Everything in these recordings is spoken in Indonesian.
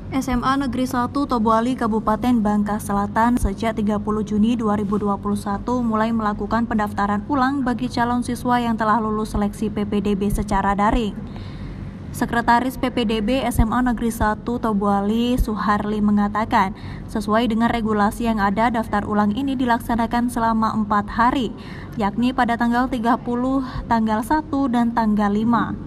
SMA Negeri 1 Tobuali Kabupaten Bangka Selatan sejak 30 Juni 2021 mulai melakukan pendaftaran ulang bagi calon siswa yang telah lulus seleksi PPDB secara daring. Sekretaris PPDB SMA Negeri 1 Tobuali Suharli mengatakan, sesuai dengan regulasi yang ada, daftar ulang ini dilaksanakan selama 4 hari, yakni pada tanggal 30, tanggal 1, dan tanggal 5.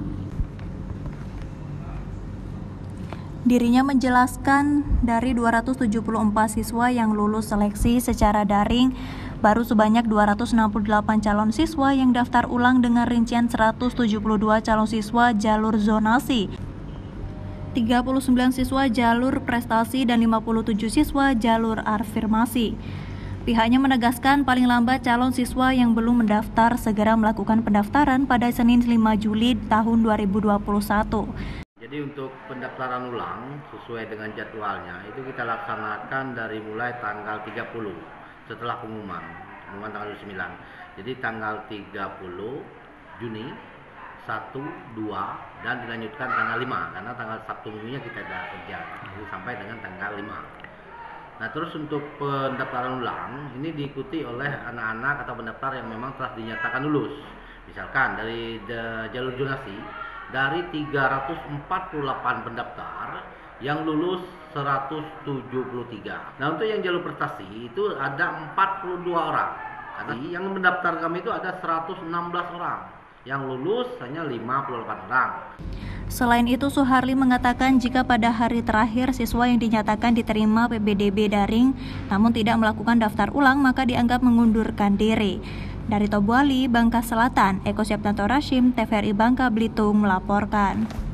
Dirinya menjelaskan dari 274 siswa yang lulus seleksi secara daring, baru sebanyak 268 calon siswa yang daftar ulang dengan rincian 172 calon siswa jalur zonasi, 39 siswa jalur prestasi, dan 57 siswa jalur afirmasi. Pihaknya menegaskan paling lambat calon siswa yang belum mendaftar segera melakukan pendaftaran pada Senin 5 Juli tahun 2021. Jadi untuk pendaftaran ulang sesuai dengan jadwalnya itu kita laksanakan dari mulai tanggal 30 setelah pengumuman tanggal 9. Jadi tanggal 30 Juni, 1, 2 dan dilanjutkan tanggal 5 karena tanggal Sabtu minggunya kita ada kerja. Jadi sampai dengan tanggal 5. Nah, terus untuk pendaftaran ulang ini diikuti oleh anak-anak atau pendaftar yang memang telah dinyatakan lulus. Misalkan dari jalur zonasi dari 348 pendaftar yang lulus 173. Nah, untuk yang jalur prestasi itu ada 42 orang. Karena yang mendaftar kami itu ada 116 orang. Yang lulus hanya 58 orang. Selain itu, Suharli mengatakan jika pada hari terakhir siswa yang dinyatakan diterima PPDB daring namun tidak melakukan daftar ulang maka dianggap mengundurkan diri. Dari Tobuali, Bangka Selatan, Eko Septanto Rashim, TVRI Bangka Belitung melaporkan.